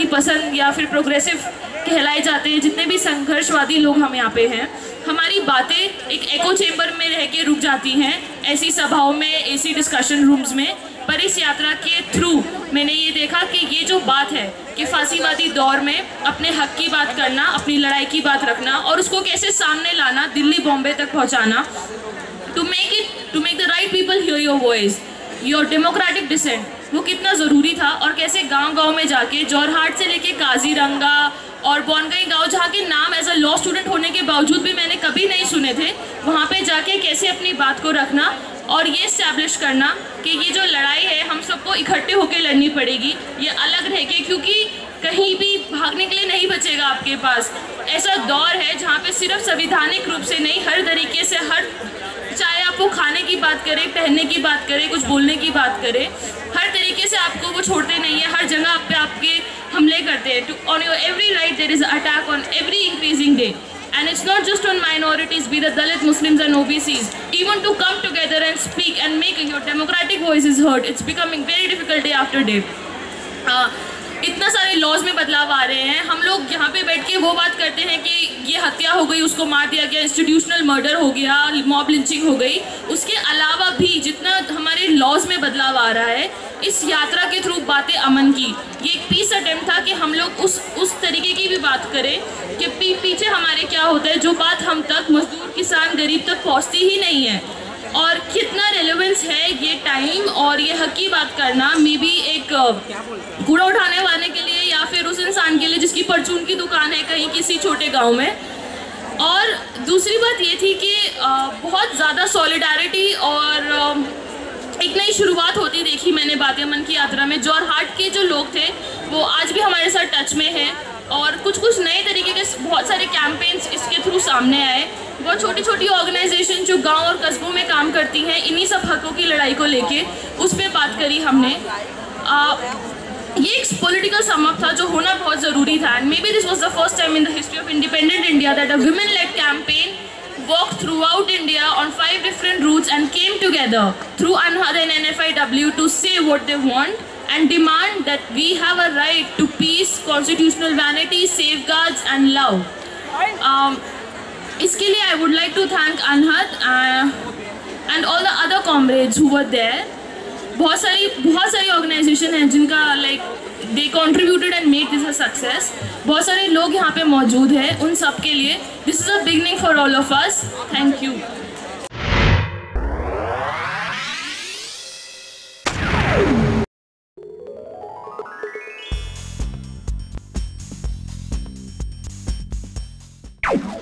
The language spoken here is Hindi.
पसंद या फिर प्रोग्रेसिव कहलाए जाते हैं, जितने भी संघर्षवादी लोग हम यहाँ पे हैं, हमारी बातें एक एको चेम्बर में रह के रुक जाती हैं, ऐसी सभाओं में, ऐसी डिस्कशन रूम्स में। पर इस यात्रा के थ्रू मैंने ये देखा कि ये जो बात है कि फांसीवादी दौर में अपने हक की बात करना, अपनी लड़ाई की बात रखना और उसको कैसे सामने लाना, दिल्ली बॉम्बे तक पहुँचाना, to make the right people hear your voice, your democratic dissent, वो कितना ज़रूरी था। और कैसे गांव-गांव में जाके जोरहाट से लेके काजीरंगा और बोनगई गांव, जहाँ के नाम एज अ लॉ स्टूडेंट होने के बावजूद भी मैंने कभी नहीं सुने थे, वहाँ पे जाके कैसे अपनी बात को रखना और ये इस्टेब्लिश करना कि ये जो लड़ाई है हम सबको इकट्ठे होकर लड़नी पड़ेगी, ये अलग रह के, क्योंकि कहीं भी भागने के लिए नहीं बचेगा आपके पास। ऐसा दौर है जहाँ पे सिर्फ संवैधानिक रूप से नहीं, हर तरीके से, चाहे आप वो खाने की बात करें, पहनने की बात करें, कुछ बोलने की बात करें, हर तरीके से आपको वो छोड़ते नहीं है, हर जगह आप पे आपके हमले करते हैं। On your every right there is attack on every increasing day, and it's not just on minorities, be the Dalit, Muslims and OBCs, even to come together and speak and make your democratic voices heard, it's becoming very difficult day after day. इतना सारे लॉज में बदलाव आ रहे हैं, हम लोग यहाँ पे बैठ के वो बात करते हैं कि ये हत्या हो गई, उसको मार दिया गया, इंस्टीट्यूशनल मर्डर हो गया, मॉब लिंचिंग हो गई, उसके अलावा भी जितना हमारे लॉज में बदलाव आ रहा है, इस यात्रा के थ्रू बातें अमन की, ये एक पीस अटेम्प्ट था कि हम लोग उस तरीके की भी बात करें कि पीछे हमारे क्या होता है, जो बात हम तक, मजदूर, किसान, गरीब तक पहुँचती ही नहीं है। और कितना रेलेवेंस है ये टाइम और ये हक की बात करना, मे बी एक कूड़ा उठाने वाले के लिए या फिर उस इंसान के लिए जिसकी परचून की दुकान है कहीं किसी छोटे गांव में। और दूसरी बात ये थी कि बहुत ज़्यादा सॉलिडारिटी और एक नई शुरुआत होती देखी मैंने बातें अमन की यात्रा में। जोरहाट के जो लोग थे वो आज भी हमारे साथ टच में हैं और कुछ नए तरीके के बहुत सारे कैंपेन्स इसके थ्रू सामने आए। बहुत छोटी छोटी ऑर्गेनाइजेशन जो गांव और कस्बों में काम करती हैं इन्हीं सब हकों की लड़ाई को लेके, उस पर बात करी हमने। ये एक पॉलिटिकल सम अप था जो होना बहुत ज़रूरी था, and may be this was the first time in the history of independent India that a women led campaign walked throughout India on 5 different routes and came together through Anhad and NFIW to say what they want and demand that we have a right to peace, constitutional vanity, safeguards and love. इसके लिए I would like to thank Anhad and all the other comrades who were there. बहुत सारी ऑर्गेनाइजेशन हैं जिनका they contributed and made this a success. बहुत सारे लोग यहाँ पे मौजूद हैं, उन सब के लिए this is a beginning for all of us. Thank you.